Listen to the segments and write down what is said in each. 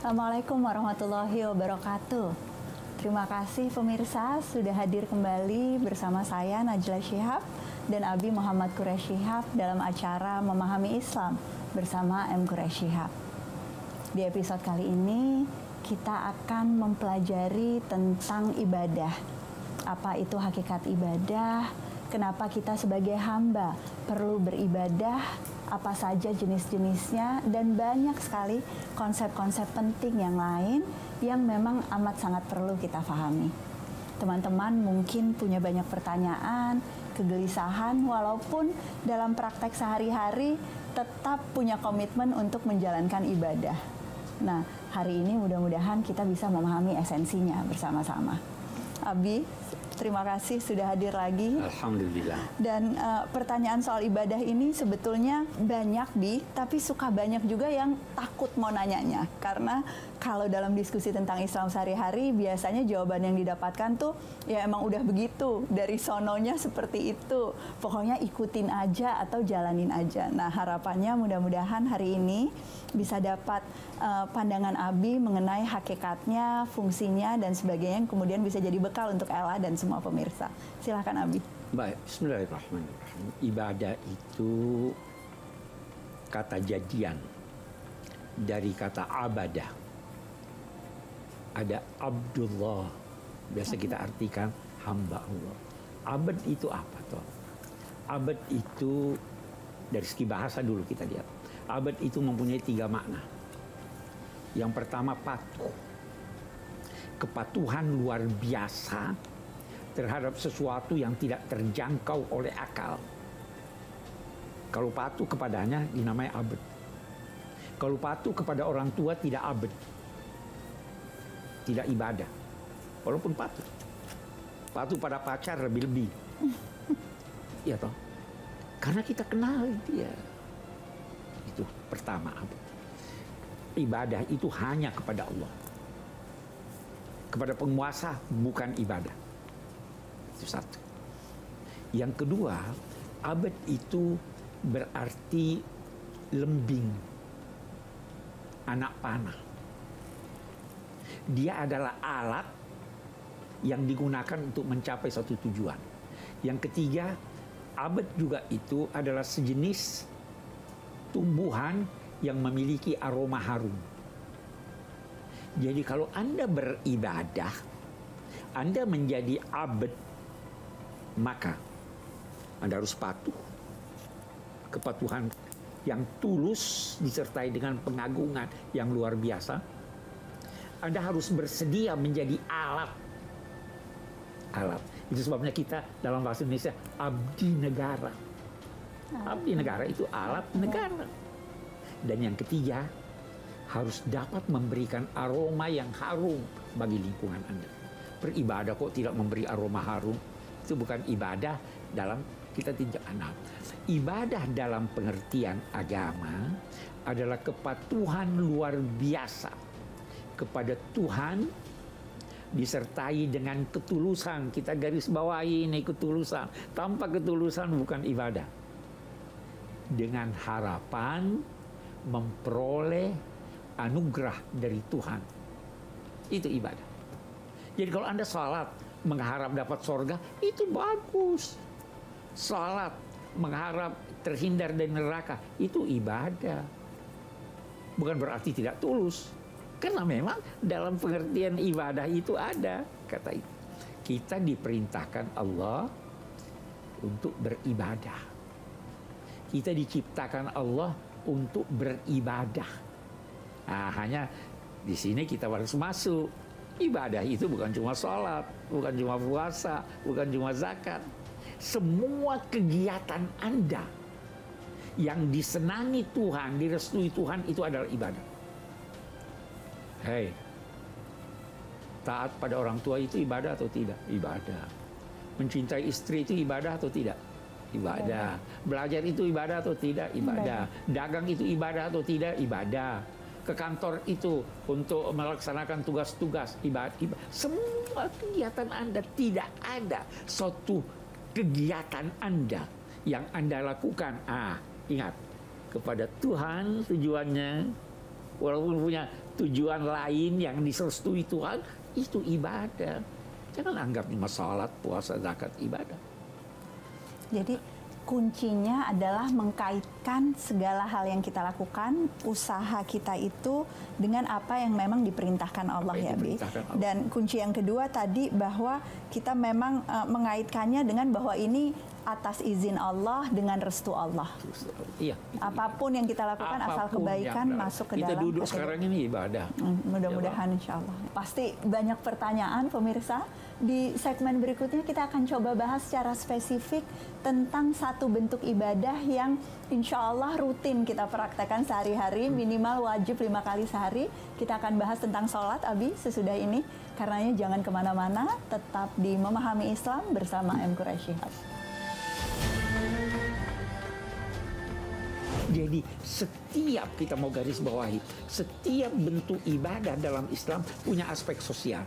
Assalamualaikum warahmatullahi wabarakatuh. Terima kasih pemirsa sudah hadir kembali bersama saya Najla Shihab dan Abi Muhammad Quraish Shihab dalam acara Memahami Islam bersama M. Quraish Shihab. Di episode kali ini kita akan mempelajari tentang ibadah. Apa itu hakikat ibadah? Kenapa kita sebagai hamba perlu beribadah? Apa saja jenis-jenisnya, dan banyak sekali konsep-konsep penting yang lain yang memang amat sangat perlu kita pahami. Teman-teman mungkin punya banyak pertanyaan, kegelisahan, walaupun dalam praktek sehari-hari tetap punya komitmen untuk menjalankan ibadah. Nah, hari ini mudah-mudahan kita bisa memahami esensinya bersama-sama. Abi, terima kasih sudah hadir lagi. Alhamdulillah. Dan pertanyaan soal ibadah ini sebetulnya banyak, Bi, tapi suka banyak juga yang takut mau nanyanya. Karena kalau dalam diskusi tentang Islam sehari-hari, biasanya jawaban yang didapatkan tuh, ya emang udah begitu, dari sononya seperti itu. Pokoknya ikutin aja atau jalanin aja. Nah, harapannya mudah-mudahan hari ini bisa dapat pandangan Abi mengenai hakikatnya, fungsinya, dan sebagainya, yang kemudian bisa jadi bekal untuk Ella dan semua pemirsa. Silakan Abi. Baik, bismillahirrahmanirrahim. Ibadah itu kata jadian dari kata abadah. Ada Abdullah, biasa kita artikan hamba Allah. Abad itu apa toh? Abad itu dari segi bahasa dulu kita lihat. Abad itu mempunyai 3 makna. Yang pertama patuh. Kepatuhan luar biasa terhadap sesuatu yang tidak terjangkau oleh akal. Kalau patuh kepadanya dinamai abad. Kalau patuh kepada orang tua tidak abad. Tidak ibadah. Walaupun patuh. Patuh pada pacar lebih-lebih. Ya toh. Karena kita kenal dia. Itu pertama abad. Ibadah itu hanya kepada Allah. Kepada penguasa bukan ibadah. Itu satu. Yang kedua, abad itu berarti lembing, anak panah. Dia adalah alat yang digunakan untuk mencapai suatu tujuan. Yang ketiga, abad juga itu adalah sejenis tumbuhan yang memiliki aroma harum. Jadi kalau Anda beribadah, Anda menjadi abad, maka Anda harus patuh. Kepatuhan yang tulus disertai dengan pengagungan yang luar biasa. Anda harus bersedia menjadi alat. Alat. Itu sebabnya kita dalam bahasa Indonesia abdi negara. Abdi negara itu alat negara. Dan yang ketiga, harus dapat memberikan aroma yang harum bagi lingkungan Anda. Beribadah kok tidak memberi aroma harum? Itu bukan ibadah dalam kita tinjau anak. Ibadah dalam pengertian agama adalah kepatuhan luar biasa kepada Tuhan disertai dengan ketulusan. Kita garis bawahi ini ketulusan. Tanpa ketulusan bukan ibadah. Dengan harapan memperoleh anugerah dari Tuhan. Itu ibadah. Jadi kalau Anda salat mengharap dapat sorga, itu bagus. Salat mengharap terhindar dari neraka, itu ibadah. Bukan berarti tidak tulus. Karena memang dalam pengertian ibadah itu ada kata itu. Kita diperintahkan Allah untuk beribadah. Kita diciptakan Allah untuk beribadah. Nah, hanya di sini kita harus masuk. Ibadah itu bukan cuma sholat, bukan cuma puasa, bukan cuma zakat. Semua kegiatan Anda yang disenangi Tuhan, direstui Tuhan, itu adalah ibadah. Hei, taat pada orang tua itu ibadah atau tidak? Ibadah. Mencintai istri itu ibadah atau tidak? Ibadah. Belajar itu ibadah atau tidak? Ibadah. Dagang itu ibadah atau tidak? Ibadah. Ke kantor itu untuk melaksanakan tugas-tugas ibadah. Semua kegiatan Anda, tidak ada suatu kegiatan Anda yang Anda lakukan. Ingat, kepada Tuhan tujuannya, walaupun punya tujuan lain yang diserestui Tuhan, itu ibadah. Jangan anggap cuma salat, puasa, zakat ibadah. Jadi kuncinya adalah mengkaitkan segala hal yang kita lakukan, usaha kita itu dengan apa yang memang diperintahkan Allah, ya Bi. Dan kunci yang kedua tadi bahwa kita memang mengaitkannya dengan bahwa ini atas izin Allah dengan restu Allah. Iya. Apapun yang kita lakukan asal kebaikan masuk ke kita dalam. Kita duduk sekarang ini ibadah. Mudah-mudahan insya Allah. Pasti banyak pertanyaan pemirsa. Di segmen berikutnya kita akan coba bahas secara spesifik tentang satu bentuk ibadah yang insya Allah rutin kita praktekkan sehari-hari, minimal wajib 5 kali sehari. Kita akan bahas tentang sholat, Abi, sesudah ini. Karenanya jangan kemana-mana, tetap di Memahami Islam bersama M. Quraish Shihab. Jadi setiap kita mau garis bawahi, setiap bentuk ibadah dalam Islam punya aspek sosial.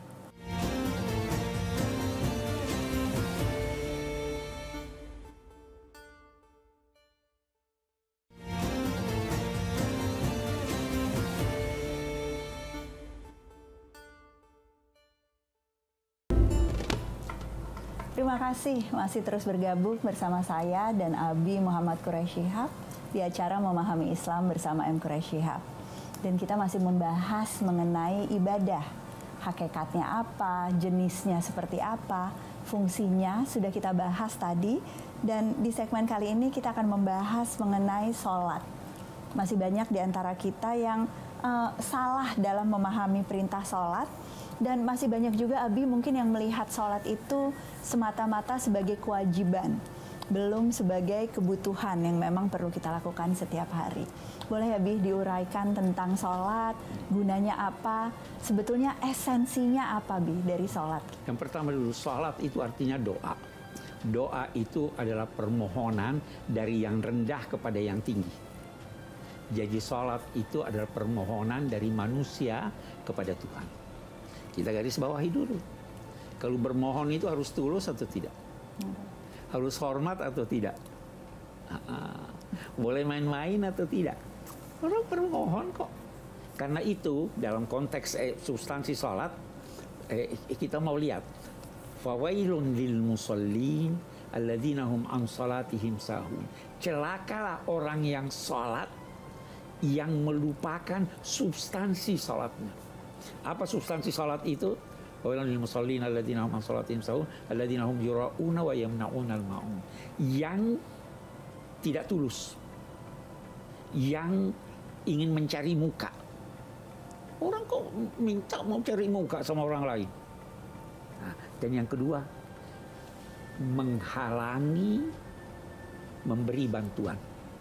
Terima kasih masih terus bergabung bersama saya dan Abi Muhammad Quraish Shihab di acara Memahami Islam bersama M. Quraish Shihab. Dan kita masih membahas mengenai ibadah. Hakikatnya apa, jenisnya seperti apa, fungsinya sudah kita bahas tadi. Dan di segmen kali ini kita akan membahas mengenai sholat. Masih banyak di antara kita yang salah dalam memahami perintah sholat. Dan masih banyak juga, Abi, mungkin yang melihat sholat itu semata-mata sebagai kewajiban, belum sebagai kebutuhan yang memang perlu kita lakukan setiap hari. Boleh, Abi, diuraikan tentang sholat, gunanya apa, sebetulnya esensinya apa, Bi, dari sholat? Yang pertama dulu, sholat itu artinya doa. Doa itu adalah permohonan dari yang rendah kepada yang tinggi. Jadi sholat itu adalah permohonan dari manusia kepada Tuhan. Kita garis bawahi dulu. Kalau bermohon itu harus tulus atau tidak? Harus hormat atau tidak? Boleh main-main atau tidak? Orang bermohon kok. Karena itu dalam konteks substansi sholat, kita mau lihat. Fawailun lil musallin alladzina hum an salatihim sahun. Celakalah orang yang sholat yang melupakan substansi sholatnya. Apa substansi salat itu? Wailul musallin alladzina hum an salatihim sahun alladzina hum yura'una wa yamna'una al-ma'un. Yang tidak tulus. Yang ingin mencari muka. Orang kok minta mau cari muka sama orang lain. Nah, dan yang kedua, menghalangi memberi bantuan.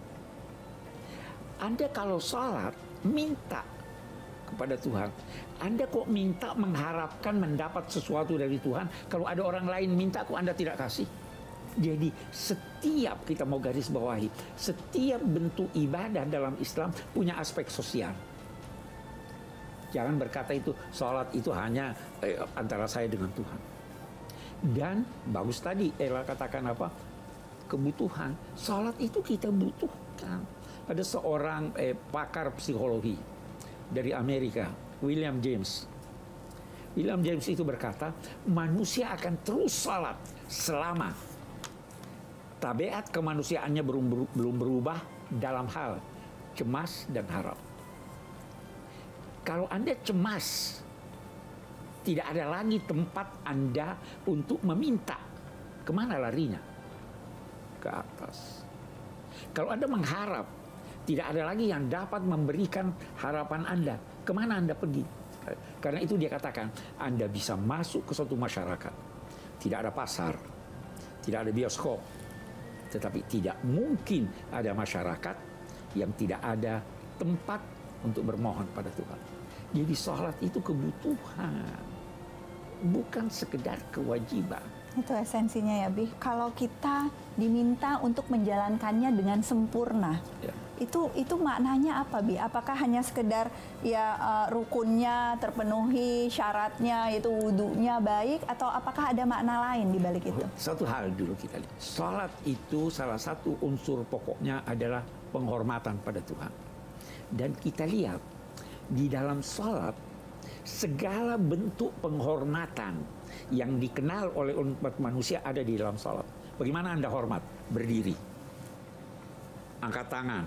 Anda kalau salat minta kepada Tuhan, Anda kok minta mengharapkan mendapat sesuatu dari Tuhan, kalau ada orang lain minta kok Anda tidak kasih? Jadi setiap kita mau garis bawahi, setiap bentuk ibadah dalam Islam punya aspek sosial. Jangan berkata itu sholat itu hanya antara saya dengan Tuhan. Dan bagus tadi Ella katakan apa? Kebutuhan. Sholat itu kita butuhkan. Ada seorang pakar psikologi dari Amerika, William James. William James itu berkata, manusia akan terus salat selama tabiat kemanusiaannya belum berubah dalam hal cemas dan harap. Kalau Anda cemas, tidak ada lagi tempat Anda untuk meminta. Kemana larinya? Ke atas. Kalau Anda mengharap, tidak ada lagi yang dapat memberikan harapan Anda. Kemana Anda pergi? Karena itu dia katakan, Anda bisa masuk ke suatu masyarakat. Tidak ada pasar, tidak ada bioskop. Tetapi tidak mungkin ada masyarakat yang tidak ada tempat untuk bermohon pada Tuhan. Jadi sholat itu kebutuhan, bukan sekedar kewajiban. Itu esensinya ya, Bi. Kalau kita diminta untuk menjalankannya dengan sempurna, ya. Itu maknanya apa, Bi? Apakah hanya sekedar ya rukunnya terpenuhi, syaratnya itu wudunya baik, atau apakah ada makna lain di balik itu? Satu hal dulu kita lihat. Salat itu salah satu unsur pokoknya adalah penghormatan pada Tuhan. Dan kita lihat di dalam salat segala bentuk penghormatan yang dikenal oleh umat manusia ada di dalam salat. Bagaimana Anda hormat? Berdiri, angkat tangan,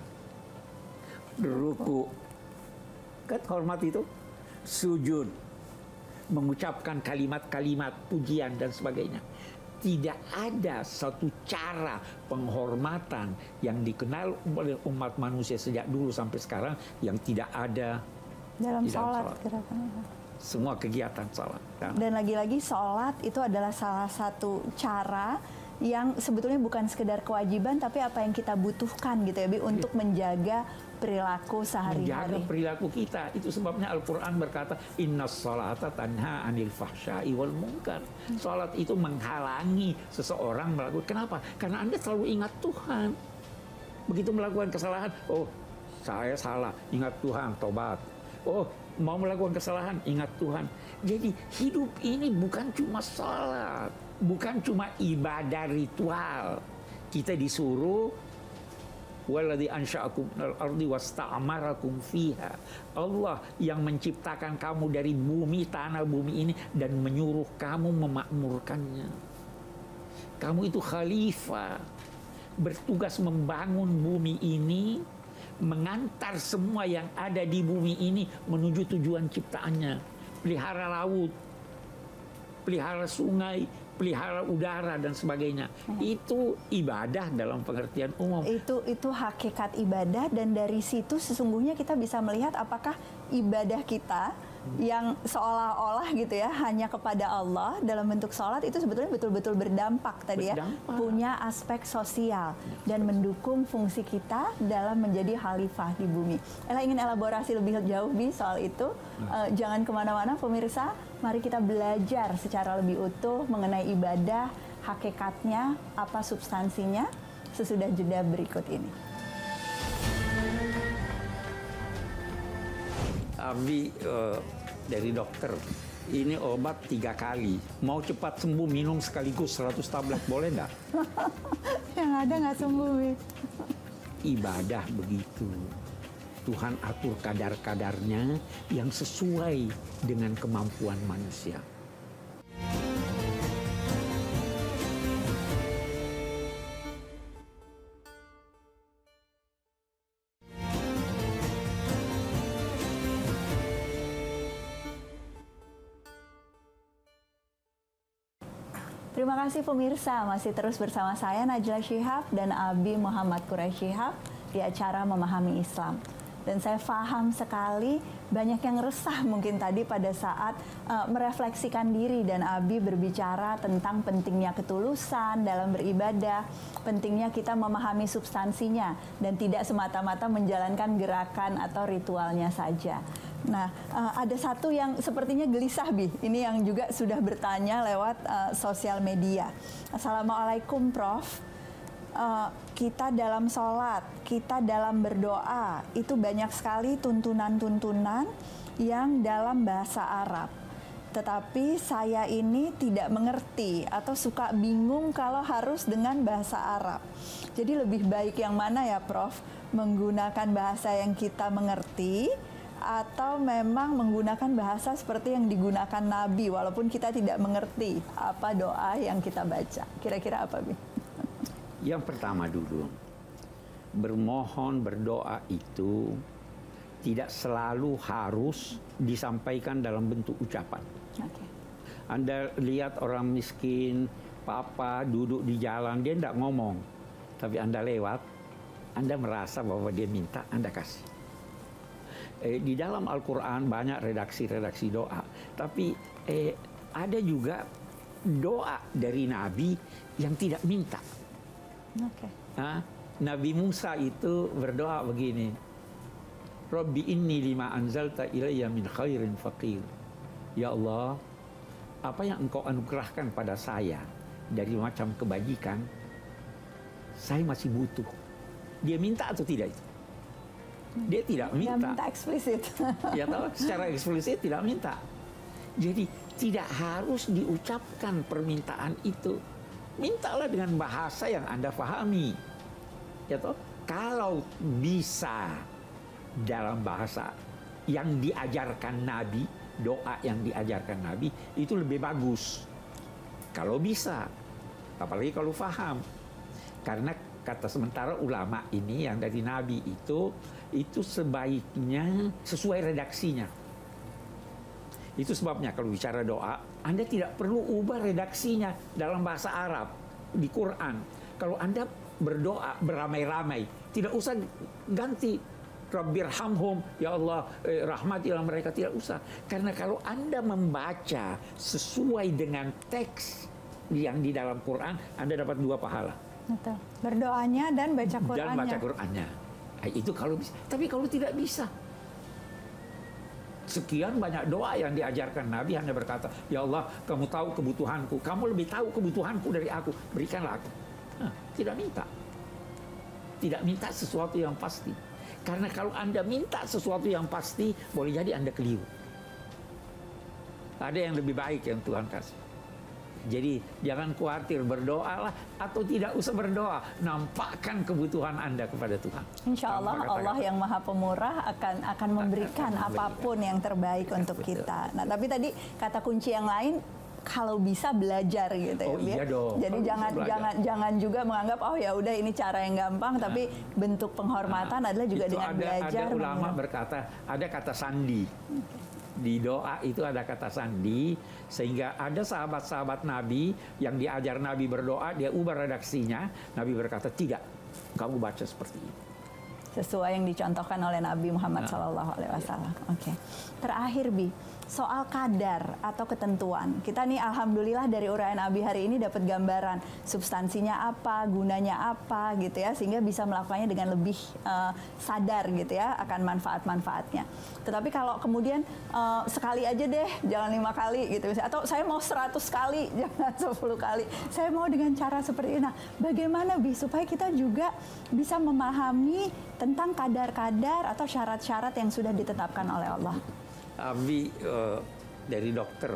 ruku, kan hormat itu, sujud, mengucapkan kalimat-kalimat pujian dan sebagainya. Tidak ada satu cara penghormatan yang dikenal oleh umat manusia sejak dulu sampai sekarang yang tidak ada dalam di dalam sholat. salat. Semua kegiatan salat. Dan lagi-lagi sholat itu adalah salah satu cara yang sebetulnya bukan sekedar kewajiban, tapi apa yang kita butuhkan gitu ya, Bi, untuk menjaga perilaku sehari-hari. Menjaga perilaku kita. Itu sebabnya Al-Quran berkata, Innas salata tanha anil fahsyai wal munkar. Salat itu menghalangi seseorang melakukan. Kenapa? Karena Anda selalu ingat Tuhan. Begitu melakukan kesalahan, oh saya salah, ingat Tuhan, tobat. Oh mau melakukan kesalahan, ingat Tuhan. Jadi hidup ini bukan cuma salat, bukan cuma ibadah ritual. Kita disuruh waladzi ansya'akum minal ardi wasta'amarakum fiha. Allah yang menciptakan kamu dari bumi, tanah bumi ini, dan menyuruh kamu memakmurkannya. Kamu itu khalifah, bertugas membangun bumi ini, mengantar semua yang ada di bumi ini menuju tujuan ciptaannya. Pelihara laut, pelihara sungai, pelihara udara dan sebagainya. Itu ibadah dalam pengertian umum. Itu hakikat ibadah, dan dari situ sesungguhnya kita bisa melihat apakah ibadah kita yang seolah-olah gitu ya hanya kepada Allah dalam bentuk sholat itu sebetulnya betul-betul berdampak tadi ya, punya aspek sosial dan mendukung fungsi kita dalam menjadi khalifah di bumi. Ella ingin elaborasi lebih jauh Bi soal itu. Jangan kemana-mana pemirsa, mari kita belajar secara lebih utuh mengenai ibadah, hakikatnya, apa substansinya sesudah jeda berikut ini. Abi dari dokter, ini obat 3 kali. Mau cepat sembuh minum sekaligus 100 tablet, boleh nggak? Yang ada nggak sembuh, Bi. Ibadah begitu. Tuhan atur kadar-kadarnya yang sesuai dengan kemampuan manusia. Terima kasih pemirsa, masih terus bersama saya Najla Shihab dan Abi Muhammad Quraisy Shihab di acara Memahami Islam. Dan saya paham sekali banyak yang resah mungkin tadi pada saat merefleksikan diri, dan Abi berbicara tentang pentingnya ketulusan dalam beribadah, pentingnya kita memahami substansinya dan tidak semata-mata menjalankan gerakan atau ritualnya saja. Nah, ada satu yang sepertinya gelisah, Bi. Ini yang juga sudah bertanya lewat sosial media. Assalamualaikum, Prof. Kita dalam sholat, kita dalam berdoa, itu banyak sekali tuntunan-tuntunan yang dalam bahasa Arab. Tetapi saya ini tidak mengerti atau suka bingung kalau harus dengan bahasa Arab. Jadi lebih baik yang mana ya, Prof? Menggunakan bahasa yang kita mengerti, atau memang menggunakan bahasa seperti yang digunakan Nabi walaupun kita tidak mengerti apa doa yang kita baca. Kira-kira apa, Bi? Yang pertama dulu, bermohon, berdoa itu tidak selalu harus disampaikan dalam bentuk ucapan. Okay. Anda lihat orang miskin, papa duduk di jalan, dia tidak ngomong. Tapi Anda lewat, Anda merasa bahwa dia minta, Anda kasih. Di dalam Al-Quran banyak redaksi-redaksi doa. Tapi ada juga doa dari Nabi yang tidak minta. Okay. Nabi Musa itu berdoa begini, Rabbi inni lima anzalta ilayya min khairin faqir. Ya Allah, apa yang engkau anugerahkan pada saya dari macam kebajikan, saya masih butuh. Dia minta atau tidak itu? Dia tidak minta. Dia minta eksplisit. Ya tahu, secara eksplisit tidak minta. Jadi tidak harus diucapkan permintaan itu. Mintalah dengan bahasa yang Anda pahami. Ya tahu, kalau bisa dalam bahasa yang diajarkan Nabi, doa yang diajarkan Nabi itu lebih bagus. Kalau bisa, apalagi kalau faham. Karena kata sementara ulama ini yang dari Nabi itu sebaiknya sesuai redaksinya. Itu sebabnya kalau bicara doa, Anda tidak perlu ubah redaksinya dalam bahasa Arab di Quran. Kalau Anda berdoa beramai-ramai, tidak usah ganti Rabbirhamhum, ya Allah, rahmatilah mereka, tidak usah. Karena kalau Anda membaca sesuai dengan teks yang di dalam Quran, Anda dapat 2 pahala. Betul. Berdoanya dan baca Qurannya. Dan baca Qurannya. Nah, itu kalau bisa. Tapi kalau tidak bisa, sekian banyak doa yang diajarkan Nabi hanya berkata, ya Allah, kamu tahu kebutuhanku, kamu lebih tahu kebutuhanku dari aku, berikanlah aku. Nah, tidak minta sesuatu yang pasti. Karena kalau Anda minta sesuatu yang pasti, boleh jadi Anda keliru. Ada yang lebih baik yang Tuhan kasih. Jadi jangan khawatir, berdoalah atau tidak usah berdoa, nampakkan kebutuhan Anda kepada Tuhan. Insya Allah Allah yang Maha Pemurah akan memberikan apapun yang terbaik untuk kita. Nah, tapi tadi kata kunci yang lain, kalau bisa belajar gitu ya. Iya dong. Jadi jangan juga menganggap oh ya udah ini cara yang gampang, tapi bentuk penghormatan adalah juga dengan belajar. Ada ulama berkata, ada kata sandi. Di doa itu ada kata sandi, sehingga ada sahabat-sahabat Nabi yang diajar Nabi berdoa, dia ubah redaksinya. Nabi berkata, tidak, kamu baca seperti ini. Sesuai yang dicontohkan oleh Nabi Muhammad SAW. Oke. Terakhir, Bi, soal kadar atau ketentuan. Kita nih alhamdulillah dari uraian Abi hari ini dapat gambaran substansinya apa, gunanya apa gitu ya, sehingga bisa melakukannya dengan lebih sadar gitu ya akan manfaat-manfaatnya. Tetapi kalau kemudian sekali aja deh, jangan 5 kali gitu, atau saya mau 100 kali, jangan 10 kali. Saya mau dengan cara seperti ini. Nah, bagaimana Bi supaya kita juga bisa memahami tentang kadar-kadar atau syarat-syarat yang sudah ditetapkan oleh Allah? Abi dari dokter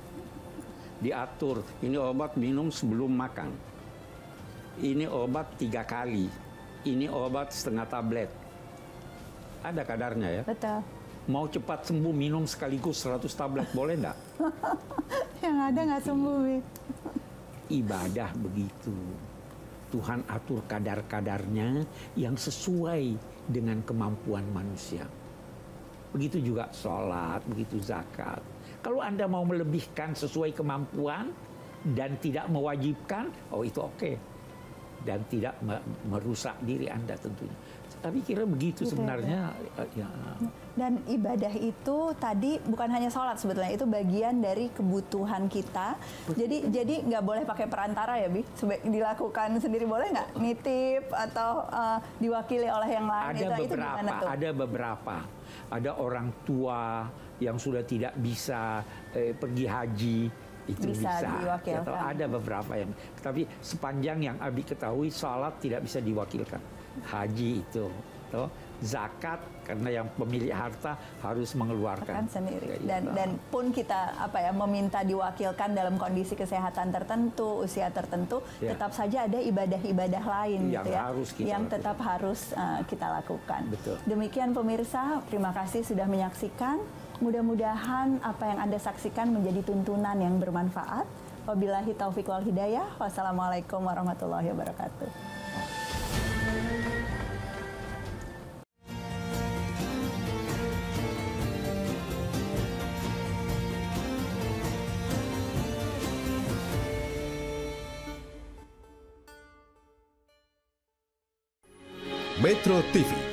diatur, ini obat minum sebelum makan, ini obat 3 kali, ini obat setengah tablet, ada kadarnya ya. Betul. Mau cepat sembuh minum sekaligus 100 tablet, boleh nggak? Yang ada nggak sembuh, Bi. Ibadah begitu, Tuhan atur kadar-kadarnya yang sesuai dengan kemampuan manusia. Begitu juga sholat, begitu zakat. Kalau Anda mau melebihkan sesuai kemampuan dan tidak mewajibkan, oh itu oke. Dan tidak merusak diri Anda tentunya. Tapi kira begitu sebenarnya. Ya. Dan ibadah itu tadi bukan hanya sholat sebetulnya, itu bagian dari kebutuhan kita. Jadi nggak boleh pakai perantara ya, Bi? Dilakukan sendiri boleh nggak? Nitip atau diwakili oleh yang lain? Ada beberapa. Ada orang tua yang sudah tidak bisa pergi haji, itu bisa. Atau ada beberapa yang, tapi sepanjang yang Abi ketahui, salat tidak bisa diwakilkan. Haji itu, zakat karena yang pemilik harta harus mengeluarkan sendiri. Dan pun kita meminta diwakilkan dalam kondisi kesehatan tertentu, usia tertentu, tetap saja ada ibadah-ibadah lain yang gitu ya, harus tetap harus kita lakukan. Betul. Demikian pemirsa, terima kasih sudah menyaksikan. Mudah-mudahan apa yang Anda saksikan menjadi tuntunan yang bermanfaat. Wabillahi taufiq wal hidayah. Wassalamualaikum warahmatullahi wabarakatuh. Metro TV